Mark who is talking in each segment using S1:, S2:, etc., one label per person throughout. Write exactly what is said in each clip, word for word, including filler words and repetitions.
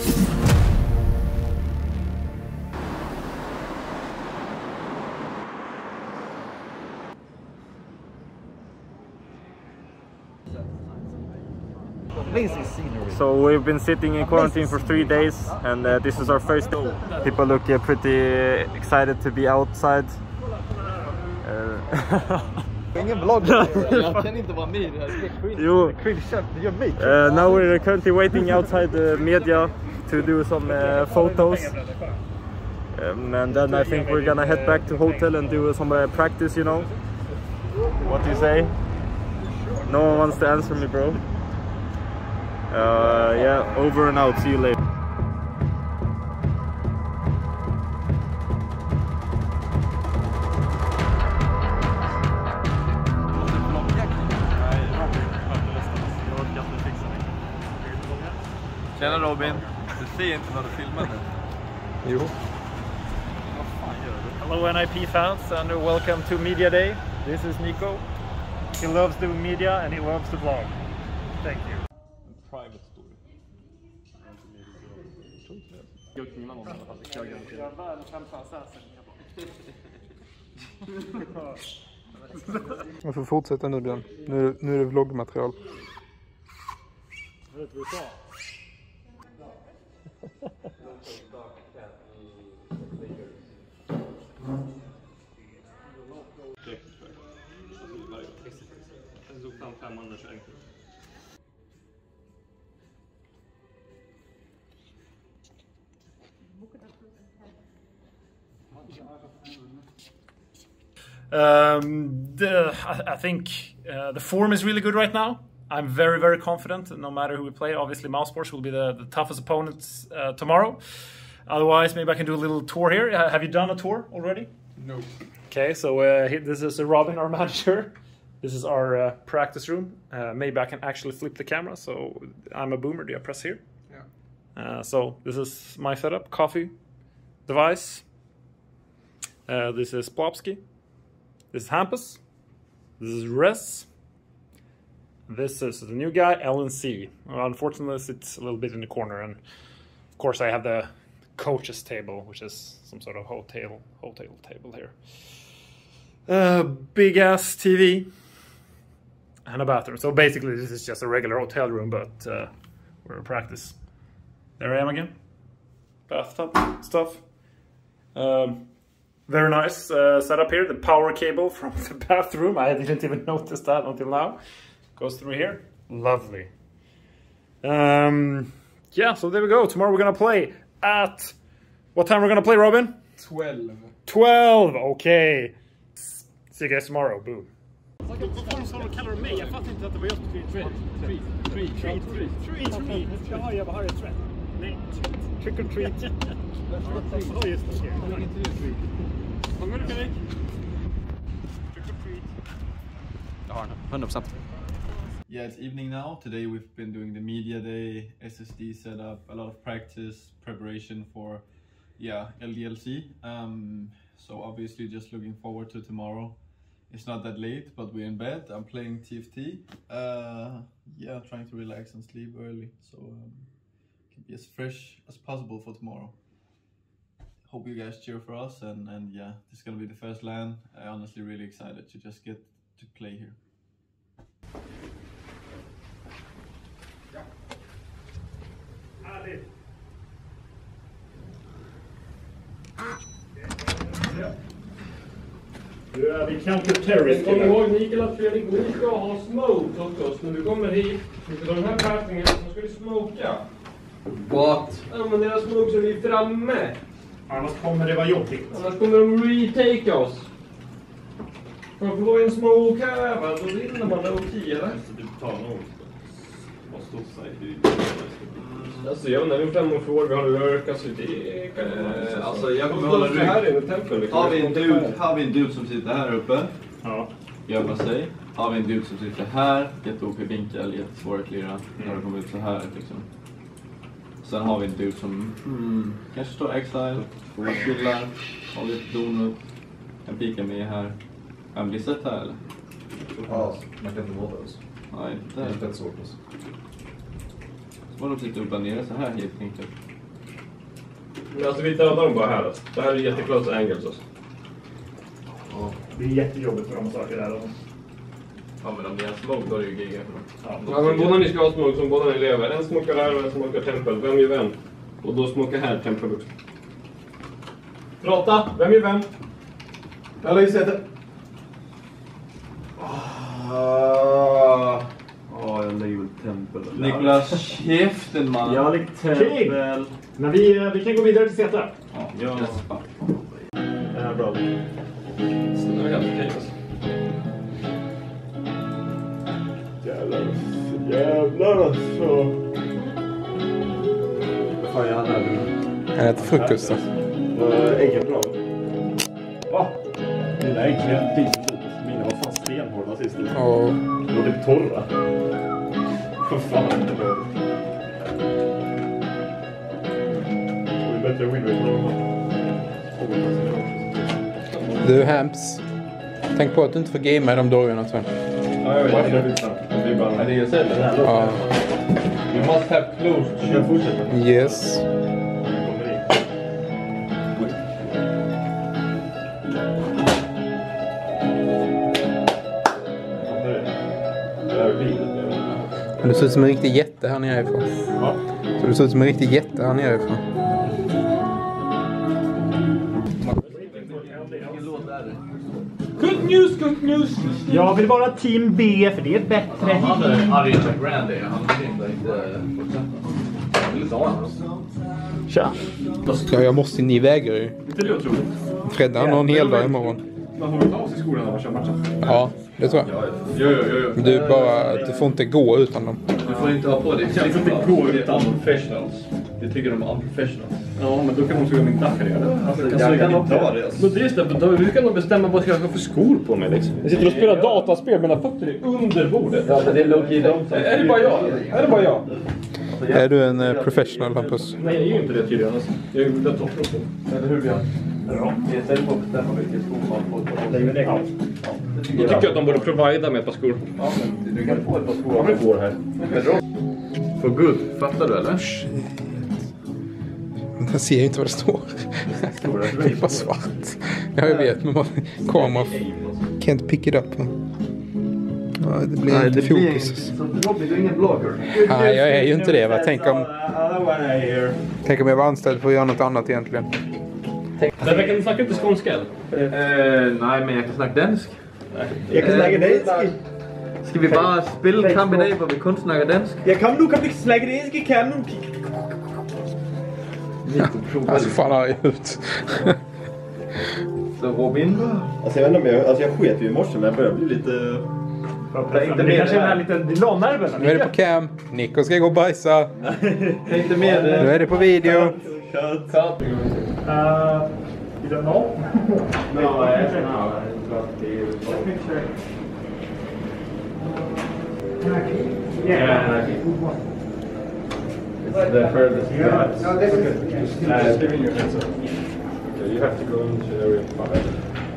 S1: So we've been sitting in quarantine for three days, and uh, this is our first day. People look uh, pretty excited to be outside. Uh,
S2: Ingen vlogg. Jag kan inte vara med i det här.
S1: Jo.
S2: You're me.
S1: Uh, now we're currently waiting outside the media to do some uh, photos. Um, and then I think we're gonna head back to hotel and do some uh, practice, you know. What do you say? No one wants to answer me, bro. Uh, yeah, over and out. See you later.
S2: Tjena Robin, du ser inte när du filmar nu.
S1: Jo. Hello N I P fans and welcome to Media Day. This is Nico. He loves doing media and he loves to vlog. Thank you.
S2: Private story.
S3: Jag får fortsätta nu Björn. Nu, nu är det vloggmaterial.
S1: Vet du vad du sa? Um, the, I, I think uh, the form is really good right now. I'm very, very confident no matter who we play. Obviously, Mousesports will be the, the toughest opponents uh, tomorrow. Otherwise, maybe I can do a little tour here. Uh, have you done a tour already?
S3: No.
S1: Okay, so uh, this is uh, Robin, our manager. This is our uh, practice room. Uh, maybe I can actually flip the camera. So I'm a boomer. Do I press here?
S3: Yeah.
S1: Uh, so this is my setup. Coffee, device. Uh, this is Plopsky. This is Hampus. This is Res. This is the new guy, L N C. Well, unfortunately, it's a little bit in the corner, and of course, I have the coach's table, which is some sort of hotel hotel table here. Uh, big ass T V and a bathroom. So basically, this is just a regular hotel room, but uh, we're in practice. There I am again. Bathtub stuff. Um, very nice uh, setup here. The power cable from the bathroom. I didn't even notice that until now. Goes through here. Lovely. Um, yeah, so there we go. Tomorrow we're going to play at... What time we're going to play, Robin?
S3: twelve.
S1: twelve, okay. See you guys tomorrow. Boom. mig. Jag fattar inte att det var just treat, treat, treat, treat, treat, treat, treat. Jaha, jag bara har ett treat. Nej, trick or treat. Ja, just det. Vad går det, Fredrik? Trick or treat.
S2: Ja, one hundred percent. Yeah, it's evening now. Today we've been doing the media day, S S D setup, a lot of practice, preparation for, yeah, L D L C. Um, so obviously just looking forward to tomorrow. It's not that late, but we're in bed. I'm playing T F T. Uh, yeah, trying to relax and sleep early, so um, can be as fresh as possible for tomorrow. Hope you guys cheer for us, and and yeah, this is gonna be the first LAN. I'm honestly really excited to just get to play here.
S1: Nu är vi counter-terrorist.
S4: Kom ihåg Mikael att Fredrik, ni ska ha smoke åt oss när du kommer hit. För de här passningarna så ska vi smoka.
S2: What?
S4: Ja, men deras smoke så är vi framme.
S1: Annars kommer det vara jobbigt.
S4: Annars kommer de retake oss. För att få en smoke här, va? Då vinner man low-key, eller?
S1: Så du betalar något. Vad står sig?
S4: Alltså jag vet inte, fem år för år, vi har lurk, alltså det kan
S2: eh, alltså jag kommer hålla rygg.
S4: Här inne i tempel.
S2: Har vi en dude, har vi en dude som sitter här uppe?
S1: Ja.
S2: Gömma sig. Har vi en dude som sitter här, jätte-O P vinka eller jättesvår att klira. När det kommer ut så här liksom. Sen har vi en dude som mm, kanske står exile, chillar, har lite donut. En pika med här. Han blir sett här eller?
S5: Ja, man kan inte våta oss.
S2: Nej, inte
S5: det är inte svårt alltså.
S2: Så får de sitta upp och ner så här helt enkelt.
S4: Men alltså vi dödar dem bara här alltså. Det här är jätteklose angles alltså.
S1: Ja. Det är jättejobbigt för de saker där.
S2: Ja men om det är en smoke då är det ju giga.
S4: Ja, ja men båda ni ska ha smoke som båda ni lever. En smokar här och en smokar tempel. Vem är vem? Och då smokar här tempel också. Prata! Vem är vem?
S5: Jag lägger sätet. Ja, jag lägger väl tempel.
S2: Niklas, käften man.
S1: Jag lägger tempel. Men vi, vi kan gå vidare till sätet.
S2: Ja,
S1: Ja.
S5: Det här är bra.
S4: Det var helt okej alltså.
S5: Jävlar. Jävlar alltså. Vad fan gör han här nu?
S3: Han äter frukost då.
S5: Äggen bra.
S1: Va? Mina ägg är inte. Mina var fan stenhårda sist.
S3: Ja.
S1: De var typ torra. Vad fan inte bra. Det är bättre winner för dem.
S3: Du Hamps. Tänk på att du inte får gamea i de dojorna sen.
S2: Ja, jag vet. Det är bara... Nej, det är ju sättet här.
S3: Ja.
S2: You must have closed.
S5: Jag fortsätter.
S3: Yes. Men du ser ut som en riktig jätte här nere ifrån.
S1: Ja.
S3: Så du ser ut som en riktig jätte här nere ifrån.
S1: Good news, good news! Jag vill vara team B för det är bättre.
S2: Han hade Ariana Grande. Han hade inte fortsätta. Jag vill inte ha honom.
S1: Tja.
S3: Ja, jag måste in i vägar ju.
S1: Det är otroligt.
S3: Fredde han har en hel dag imorgon.
S1: Man får inte av sig skolan när man kör matchen.
S3: Ja, det tror jag.
S2: Jo, jo, jo, jo.
S3: Du bara, du får inte gå utan dem.
S2: Du får inte ha på dig.
S1: Du får inte gå utan
S2: professionals. Jag tycker de är unprofessionals.
S1: Ja, men då kan de suga min dackarriär. Alltså,
S5: Jag kan också ha det.
S1: Men det är det, då, hur kan de bestämma vad jag ska ha för skor på mig liksom? Jag sitter och spelar dataspel, mina fötter är under bordet.
S2: Ja, men det är low-key de som...
S1: Är det bara jag? Är det bara jag?
S3: Är du en eh, professional, Hampus?
S1: Nej, jag är ju inte det tydligen. Alltså. Jag är ju den topploppen.
S2: Eller hur, Björn?
S1: Ja.
S2: Det är istället för att bestämma vilken sko man får på.
S1: Lägg mig ner. Jag tycker att de borde provida med ett par skor.
S2: Ja, men du kan få ett par skor.
S1: Ja, men får här.
S2: For good, fattar du eller?
S3: Jag ser ju inte vad det står. Det är bara svart. Ja, jag vet, men man, kamera can't pick it up. Ja, det blir
S5: Nej,
S3: inte
S5: det blir
S3: fokus.
S5: Robin, du är ingen blogger.
S3: Nej, jag är ju inte det. Va? Tänk om, tänk om jag var anställd för att göra något annat egentligen.
S1: Den verkar snacka inte skånska eller?
S2: Eh, nej, men jag kan snacka dansk.
S5: Jeg kan snakke dansk.
S2: Ska vi bara spela kamp i dag hvor vi kun snakker dansk?
S5: Ja, kom nu, kan vi snakke dansk i kampen?
S3: Alltså fan arg ut.
S2: Så Robin?
S5: Alltså jag vet inte om jag, alltså jag sket ju i morse men jag börjar bli lite...
S1: Inte det kanske är lite dilannerven.
S3: Nu är det på cam. Nico ska gå och bajsa.
S2: Jag är inte med
S3: Nu
S2: det.
S3: är det på video.
S5: Cut.
S2: Cut.
S1: Uh, you don't know?
S5: No, I don't know.
S1: Yeah.
S2: It's the furthest.
S1: Yeah. No, this is good. Uh, give me your hands up. Okay, you have to go into area five.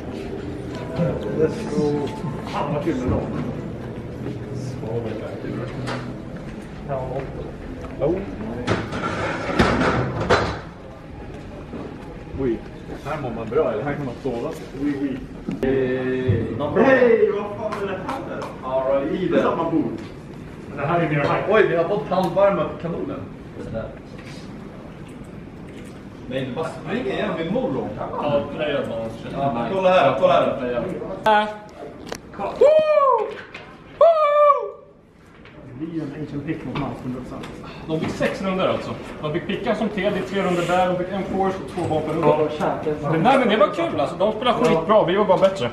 S1: Let's go. Fan vad kul det var. Oh. Oui.
S2: Här mår man bra, eller?
S1: Här kan man sova. Oui, oui.
S5: Hej, vad fan är det här?
S2: Ja, i
S5: Det är
S2: det.
S5: samma bord.
S1: Det här är mer hype.
S2: Oj, vi har fått halvvarma kanonen. Nej, det bara springer igen vid morgon.
S1: Ja, playa bara.
S2: Ja, kolla här, kolla här.
S1: Det blir ju en ancient pick mot Mans hundra procent. De fick sex runder alltså. De fick picka som T, det är tre runder där, de fick en force och två vapenrunder. Ja, nej men det var kul alltså, de spelade skitbra, vi var bara bättre.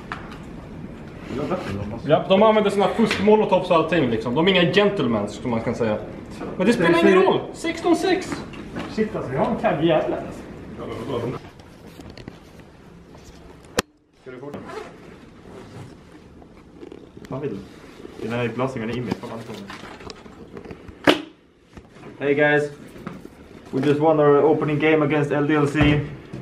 S1: Ja, de använder såna fuskmolotovs och allting liksom. De är inga gentlemen som man kan säga. Men det spelar ingen roll, sexton sex! Shit alltså, vi har en kall jävla alltså. Ska du fortsätta? Vad vill du? Den här glasningen är inne på balkongen. Hey guys, we just won our opening game against L D L C.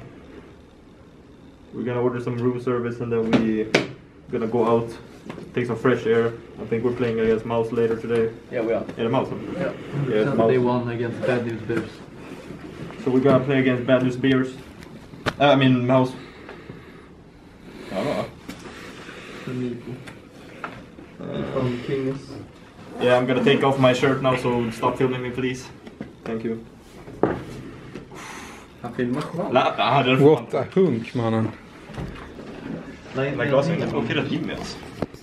S1: We're gonna order some room service and then we gonna go out, take some fresh air. I think we're playing against Mouse later today.
S2: Yeah, we are.
S1: Är det Mouse?
S2: Yeah.
S1: Yeah, it's
S2: They
S1: Mouse.
S2: won against Bad News Bears.
S5: So we're gonna play against Bad News Bears. Uh, I mean Mouse.
S2: Ja, då.
S5: From Kings. Yeah, I'm gonna take off my shirt now, so stop filming me please. Thank you.
S2: Han filmar själv.
S5: La, ah, det är
S3: What a hunk, mannen.
S5: Nej, men glasen är inte tråkigt att Jimmy alltså.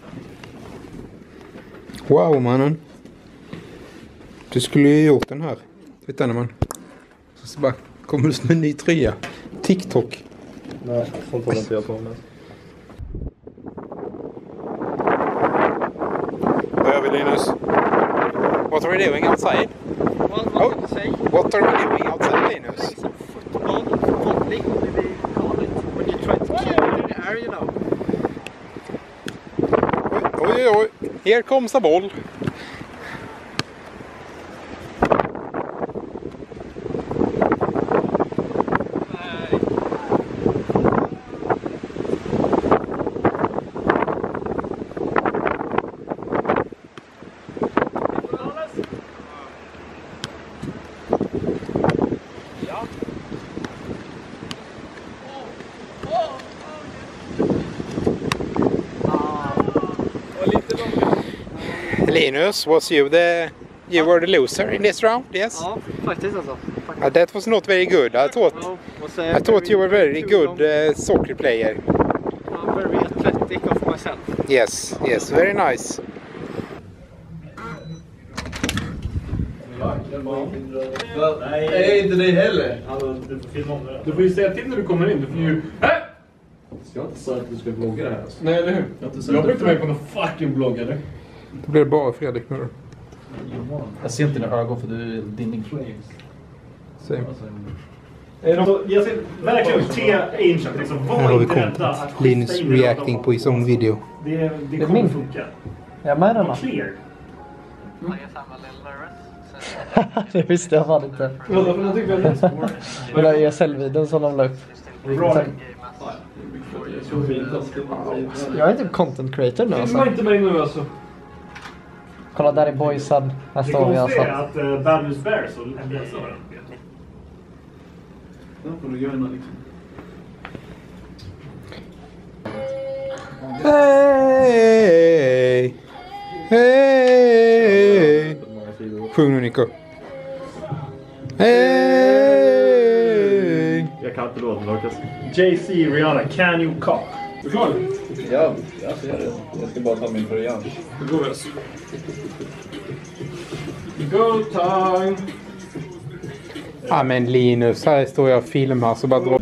S3: Wow, mannen. Du skulle ju gjort den här. Vet du, när man... Så bara kommer du med en ny tröja. TikTok.
S5: Nej, sånt håller inte jag på med.
S3: Vad gör vi, Linus? What are we doing outside?
S6: Well, what
S3: Oh.
S6: did you say?
S3: What are we doing outside, Linus?
S6: Football, volley, maybe call it. When you try to keep it in the air, you know.
S3: Oj, oj, oj. Här comes a boll. Linus, was you the you were the loser in this round? Yes.
S6: Ja, faktiskt alltså.
S3: Uh, that was not very good. I thought
S6: No, was, uh,
S3: I thought you were very
S6: too
S3: good
S6: long.
S3: uh, soccer player.
S6: I'm very athletic of myself.
S3: Yes, yes, very nice.
S2: Nej, inte dig heller.
S1: Du får filma om det. Du får ju säga till när du kommer in. Du får ju... Hä?
S2: Jag har inte sagt att du ska vlogga det här. Alltså.
S1: Nej, eller hur? Jag blir inte med på någon fucking blogg, eller?
S3: Det blir bara Fredrik nu då.
S2: Jag ser inte dina ögon för du är din flames.
S3: Same.
S1: Så jag ser verkligen te ancient. Liksom,
S3: Här
S1: var
S3: har vi
S1: inte rädda
S3: content.
S1: att skita
S3: Linus
S1: in i
S3: reacting
S1: dem.
S3: på his own video.
S1: Det, det,
S6: Det är
S1: kommer
S6: min.
S1: funka.
S6: Jag med den då?
S1: Clear.
S6: Det visste jag fan inte.
S1: Vadå för någonting väldigt svårt?
S6: Den där E S L-videon som de la upp.
S1: Bra.
S6: Jag är typ content creator nu
S1: Filma
S6: alltså.
S1: inte mig nu alltså.
S6: Kolla där är boysen. Här
S1: Det
S6: står vi alltså.
S1: konstiga är att uh, Bad News Bears och N B S har den.
S2: Då får du göra liksom.
S3: Hej! Hej! Sjung nu, Nico. Hej!
S5: Jag kan inte låta Marcus.
S1: J C Rihanna, can you cock? Är du klar?
S2: Ja, jag ser det. Jag ska bara ta min tröja.
S1: Då går vi alltså. Go time!
S3: Ja men Linus, här står jag och filmar så bara dra...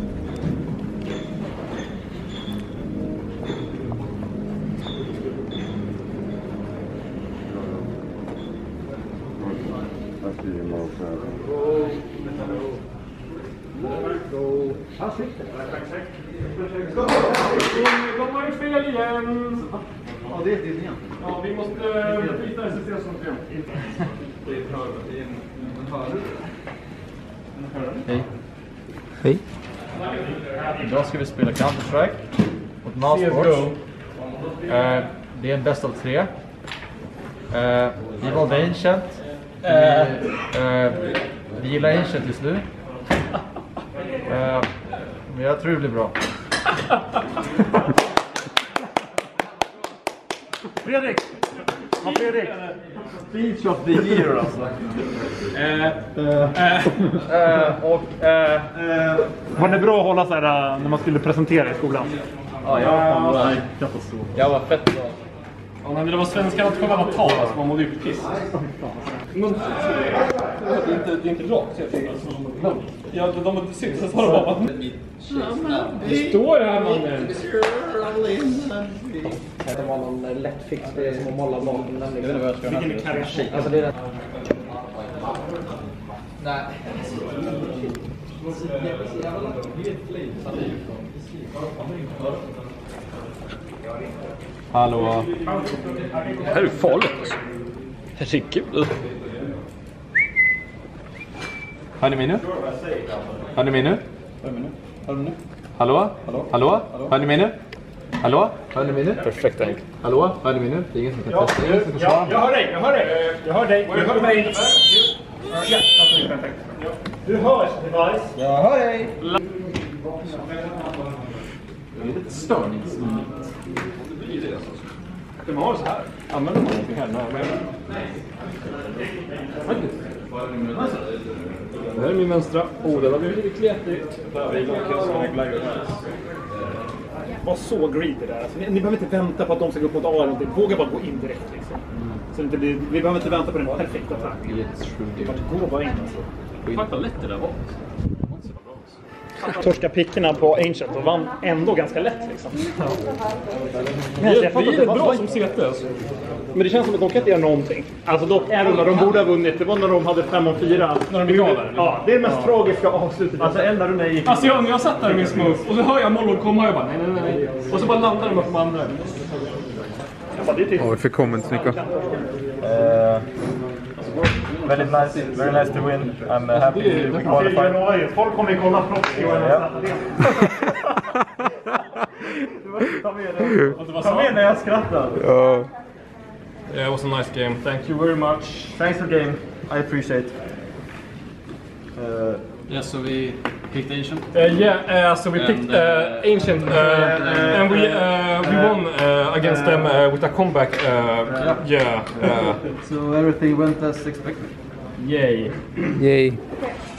S1: De har gjort fel igen!
S2: Ja, det är det igen.
S1: Ja, vi måste byta S S D som fel.
S2: Hej.
S3: Hej.
S2: Idag ska vi spela Counter-Strike mot Mousesports. Eh, det är en bäst av tre. Eh, vi valde Ancient. Vi, eh, vi gillar Ancient just nu. Eh, men jag tror det blir bra.
S1: Fredrik! Ja, Fredrik!
S5: Speech of the year alltså.
S1: Eh, eh, eh, och eh, eh, var det bra att hålla så här när man skulle presentera i skolan?
S2: Ja, jag var fan katastrof. Jag var fett bra.
S1: Ja, men det var svenska att själva tal, alltså man mådde ju piss. Men, det är inte, det är inte rakt, jag tänker. Ja, de har inte syns, så sa de bara. Det står här, mannen.
S6: Det var någon lätt fix, det är som att måla bakom den.
S2: Jag vet inte vad jag ska göra.
S1: Vilken är karriär?
S6: Alltså det är den. Nej.
S2: Hallå.
S1: Det här är farligt alltså. Herregud.
S2: Hör ni mig nu? Hör ni mig nu? Hör ni nu? Hallå? Hallå? Hallå? Hör ni mig nu? Hallå? Hör ni mig nu?
S1: Perfekt tänk.
S2: Hallå? Hör ni mig nu? Det är ingen som kan testa. Ingen som kan
S1: Ja,
S2: svara.
S1: jag hör dig, jag hör dig. Jag hör dig, jag hör mig. Ja, that's perfekt. Du hörs, Device.
S2: Jag hör dig!
S4: Det är lite störningsmoment.
S1: De har så här.
S4: Använder man någonting här? Nej, det här är min vänstra. Oh, den har blivit kletigt.
S1: Var så greedy där. Alltså, ni, ni behöver inte vänta på att de ska gå upp mot A eller någonting. Våga bara gå in direkt liksom. Så det inte blir, vi behöver inte vänta på den perfekta attack. Gå bara in alltså.
S4: Fan vad lätt det där var.
S1: Torska pickorna på Ancient och vann ändå ganska lätt liksom. Ja. Men
S4: Det,
S1: jag fattar
S4: det
S1: inte,
S4: är
S1: vad-
S4: bra
S1: vad-
S4: som C T alltså.
S1: Men det känns som att de kan inte göra någonting. Alltså dock är det när de borde ha vunnit. Det var när de hade fem och fyra.
S4: När de gick av där.
S1: Ja, det är det mest tragiska avslutet.
S2: Alltså enda rundan gick...
S4: Alltså jag, när jag satt där i min smurf och så hör jag Mollon komma och jag bara nej, nej, nej. Och så bara landar de upp på andra.
S1: Jag bara, det är typ...
S3: Vad har vi för comments, Nico?
S5: Uh, very nice, very nice to win. I'm uh, happy we qualified.
S1: Folk kommer ju kolla proffs i år.
S5: Ta med när jag skrattar.
S3: Ja.
S4: Yeah, it was a nice game. Thank you very much.
S5: Thanks for game. I appreciate. Uh,
S7: Yeah, so we picked Ancient.
S4: Uh, yeah, uh, so we picked
S7: And,
S4: uh,
S7: uh,
S4: Ancient uh, and we uh, we won uh, against them uh, with a comeback. Uh, yeah. Uh,
S7: So everything went as expected.
S4: yay.
S3: Yay.